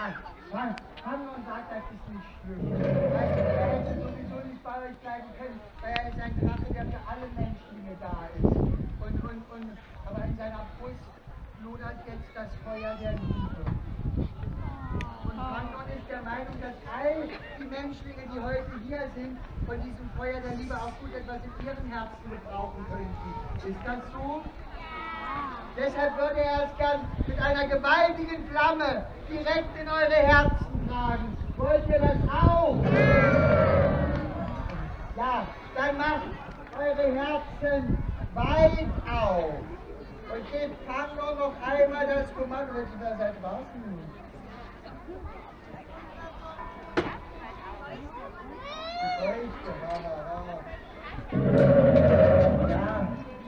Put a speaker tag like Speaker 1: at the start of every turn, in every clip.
Speaker 1: Fangen und sagt, das ist nicht schlimm. Er hätte sowieso nicht bei euch bleiben können, weil er ist ein Drache, der für alle Menschlinge da ist. Aber in seiner Brust lodert jetzt das Feuer der Liebe. Und Xanten ist der Meinung, dass all die Menschlinge, die heute hier sind, von diesem Feuer der Liebe auch gut etwas in ihren Herzen gebrauchen könnten. Ist das so? Deshalb würde er es gern mit einer gewaltigen Flamme direkt in eure Herzen tragen. Wollt ihr das auch? Ja, dann macht eure Herzen weit auf. Und gebt Xanten noch einmal das Kommando. Wenn ihr da seid, was? Ja.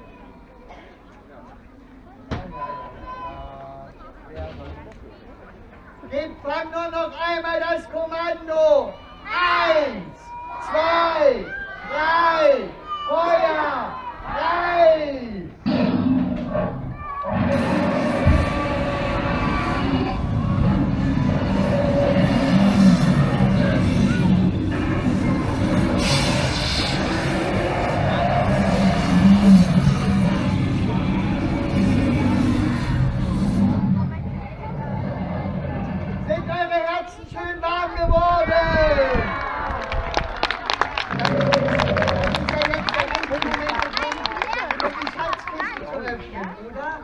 Speaker 1: Gebt Xanten noch einmal das Kommando. 1, 2, 3, Feuer, 3! Sind eure Herzen schön warm geworden? Oder?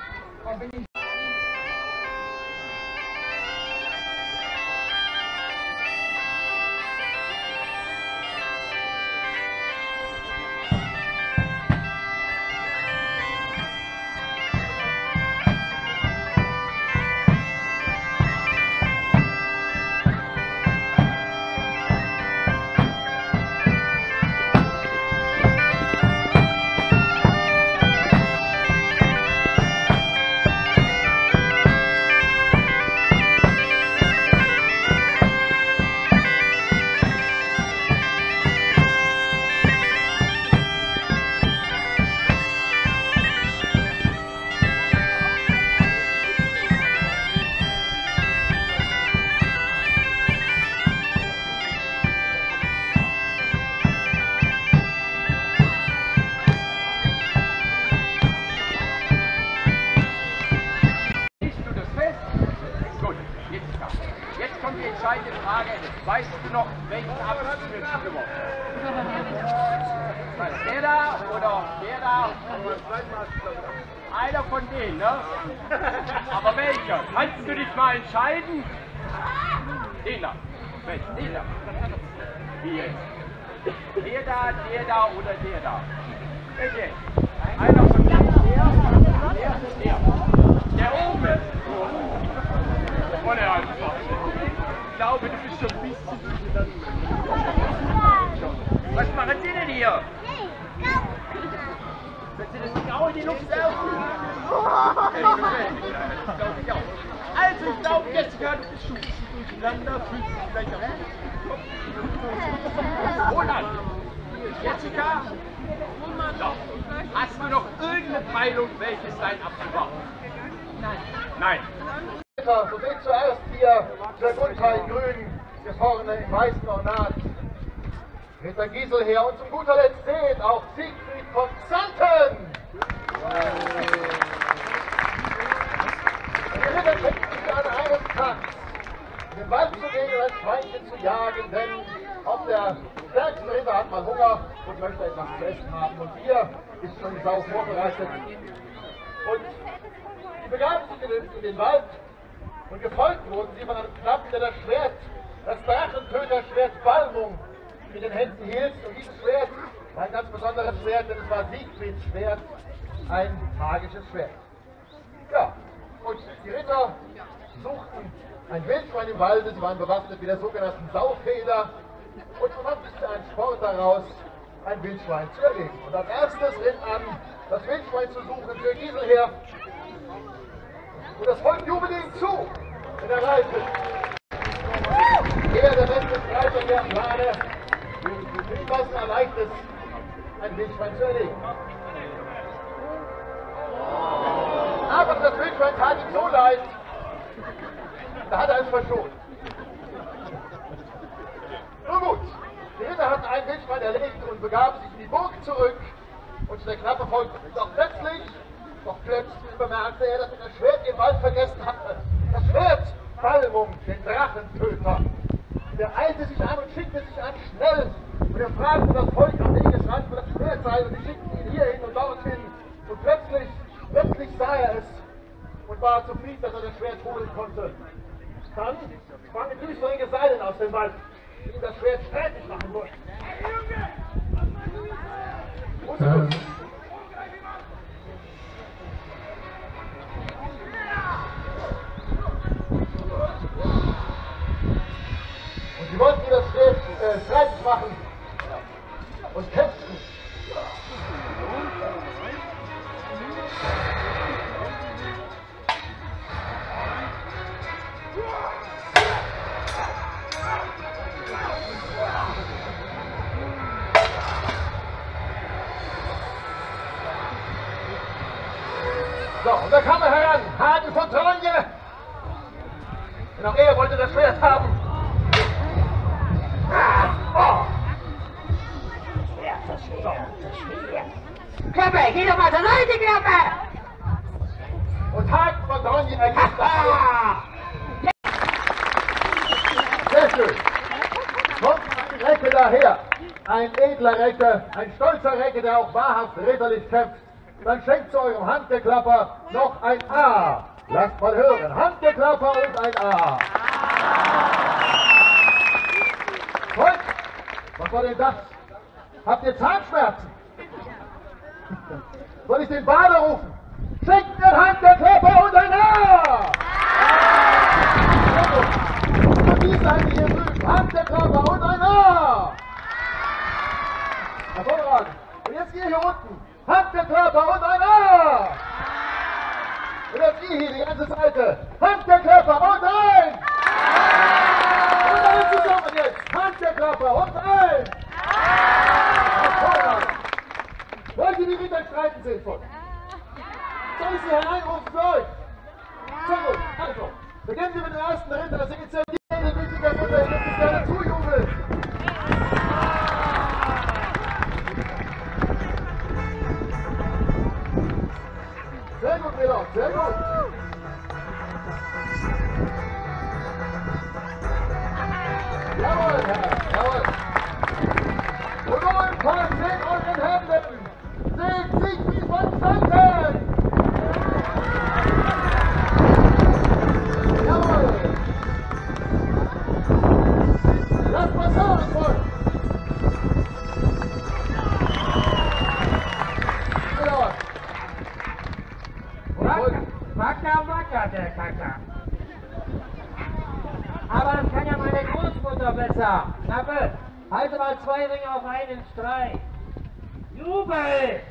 Speaker 2: Weißt du noch, welchen Abschnitt wir gewonnen haben? Der da oder der da? Einer von denen, ne? Aber welcher? Kannst du dich mal entscheiden? Den da. Welchen? Den da. Wie jetzt? Der da oder der da? Welche? Einer von denen. Der. Der oben ist. Von der einfach. Ich glaube, du bist schon ein bisschen durcheinander. Was machen Sie denn hier? Wenn Sie das nicht auch in die Luft laufen? Also, ich glaube, Jessica, du bist schon ein bisschen durcheinander. Fühlst dich vielleicht auch. Roland! Jessica? Doch. Hast du noch irgendeine Peilung, welches dein Abzug war? Nein. Nein.
Speaker 3: So seht zuerst hier der Grundteil grün, hier vorne im weißen Ornat. Ritter Gisel her und zum guter Letzt seht auch Siegfried von Xanten. Die Ritter schenken sich an eines Tages in den Wald zu gehen und ein Schweinchen zu jagen, denn auch der stärkste Ritter hat mal Hunger und möchte etwas zu essen haben. Und hier ist schon die Sau vorbereitet. Und sie begaben sich in den Wald. Und gefolgt wurden sie von einem Knappen, der das Schwert, das Drachentöterschwert Balmung in den Händen hielt. Und dieses Schwert war ein ganz besonderes Schwert, denn es war Siegfrieds Schwert, ein magisches Schwert. Ja, und die Ritter suchten ein Wildschwein im Walde, sie waren bewaffnet mit der sogenannten Saufeder und so machten sie einen Sport daraus, ein Wildschwein zu erlegen. Und als erstes ritt an, das Wildschwein zu suchen für Gisel her. Und das Volk jubelt ihm zu, wenn er reitet. Er, der beste Streiter der Plane, mit was erleicht es, ein Wildschwein zu erlegen. Aber das Wildschwein tat ihm so leid, Da hat er es verschont. Nun gut, die Ritter hatten einen Wildschwein erlegt und begaben sich in die Burg zurück und der Knappe folgte. Doch plötzlich bemerkte er, dass er das Schwert im Wald vergessen hatte. Das Schwert Balmung, den Drachentöter. Der eilte sich an und schickte sich an schnell. Und er fragte das Volk am Wegesrand, wo das Schwert sei, und sie schickten ihn hierhin und dorthin. Und plötzlich sah er es und war zufrieden, dass er das Schwert holen konnte. Dann sprangen düstere Gesellen aus dem Wald, die ihm das Schwert streitig machen wollten. Und sie wollten ihm das Schwert streitig machen und kämpften. So, und da kam er heran, Hagen von Tronje. Und auch er wollte das Schwert haben.
Speaker 4: Klappe, geh doch mal zur Seite, Klappe!
Speaker 3: Und Hagen von Tronje ergriff das Schwert. Sehr schön. Kommt ein Recke daher. Ein edler Recke, ein stolzer Recke, der auch wahrhaft ritterlich kämpft. Dann schenkt zu eurem Handgeklapper noch ein A. Lasst mal hören. Handgeklapper und ein A. Volk, was war denn das? Habt ihr Zahnschmerzen? Soll ich den Bader rufen? Schenkt mir Handgeklapper und ein A. Und die Seite hier drüben. Handgeklapper und ein A. Hervorragend. Und jetzt ihr hier unten. Handgeklapper und ein A! Und jetzt ihr hier, die ganze Seite. Handgeklapper und ein! Und alle zusammen jetzt. Handgeklapper und ein! Hervorragend! Wollt ihr die Ritter streiten sehen von? Soll ich sie hereinrufen für euch? Sehr gut, also. Beginnen wir mit dem ersten Ritter, das Initiative wichtiger Mutter, ich möchte es gerne zujubeln. Sehr gut, Miller, sehr gut. Jawohl, Herr, jawohl. Und nun kommen seht euren Helden. Seht Siegfried von Xanten. Jawohl. Lasst was hören, Volk.
Speaker 4: Wacker, der Kacker. Aber das kann ja meine Großmutter besser. Knappe, halte mal 2 Ringe auf einen Streich. Jubel!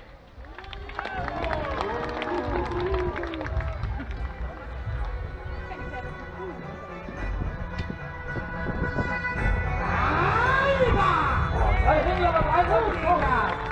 Speaker 4: Alter! 2 Ringe auf einen Streich.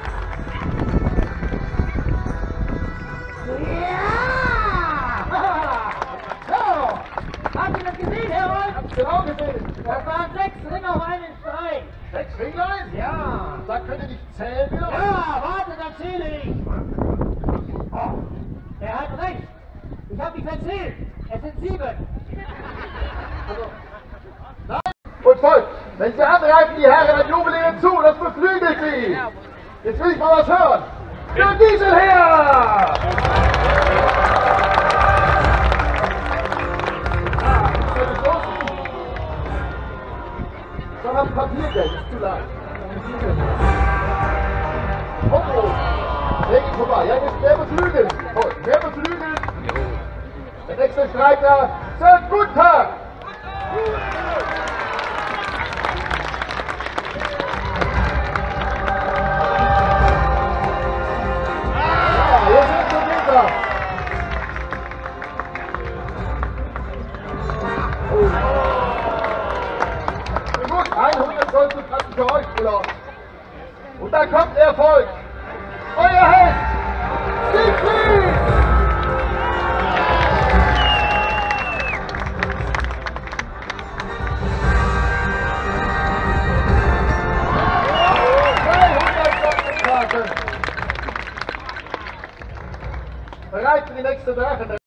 Speaker 4: Habt ihr das gesehen, Herr Wolf?
Speaker 3: Hab's genau gesehen.
Speaker 4: Das waren 6 Ringe auf einen Streich.
Speaker 3: 6 Ringlein?
Speaker 4: Ja.
Speaker 3: Da könnt ihr nicht zählen, wieder?
Speaker 4: Ja, warte, dann zähle ich. Oh, er hat recht. Ich habe mich verzählt. Es sind 7.
Speaker 3: Also, nein. Und Volk, wenn Sie angreifen, die Herren, dann jubeln Ihnen zu, das beflügelt Sie. Jetzt will ich mal was hören. Für Diesel her! Dann haben Papiergeld, ist zu leicht. Oh, Regen vorbei. Ja, jetzt mehr beflügeln. Oh, mehr beflügeln. Der nächste Streiter sagt Guten Tag. Ja, hier sind schon Winter. Gut, 100 Goldbetrachten für euch, Bruder. Und da kommt Erfolg. Euer Held, Siegfried! Bereit für die nächste Drache.